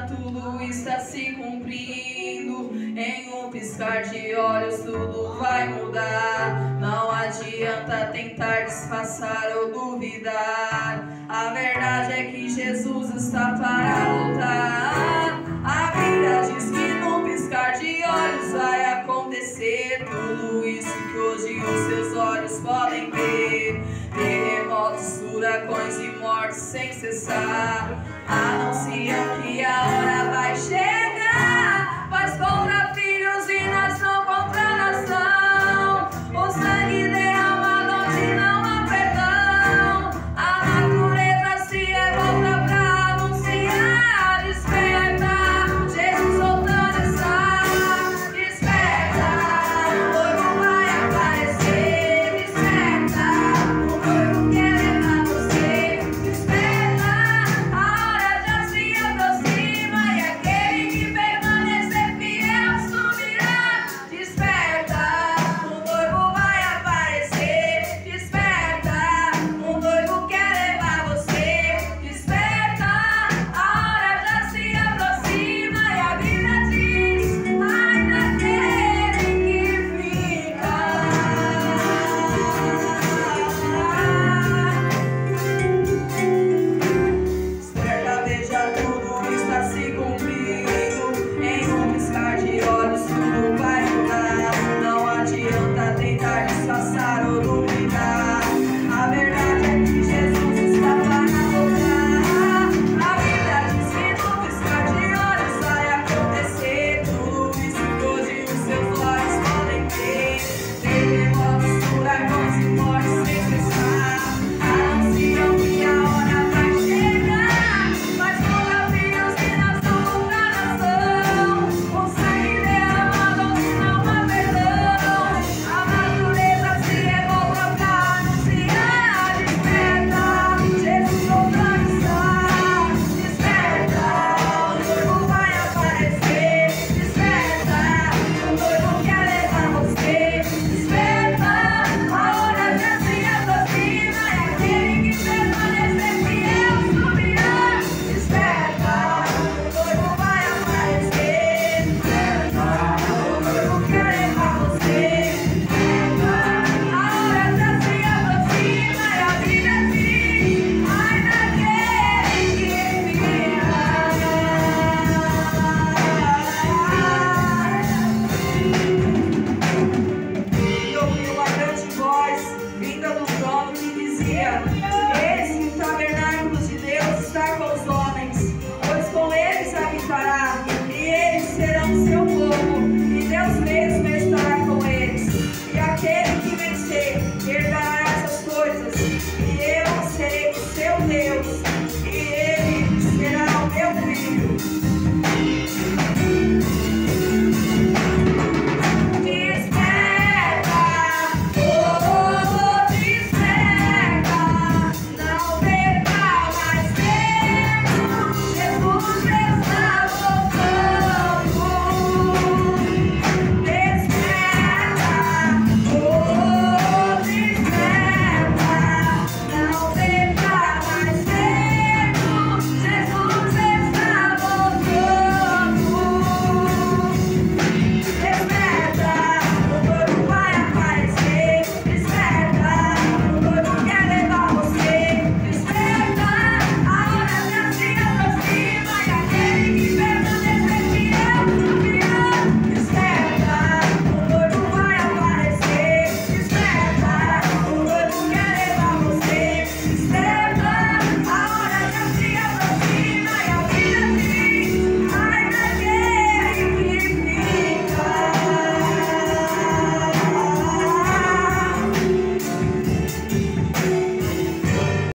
dia tudo está se cumprindo. Em um piscar de olhos tudo vai mudar. Não adianta tentar disfarçar ou duvidar. A verdade é que Jesus está para lutar. A Bíblia diz que num piscar de olhos vai acontecer tudo isso que hoje os seus olhos podem ver. Terremotos, furacões e mortes sem cessar anunciam que a hora vai chegar.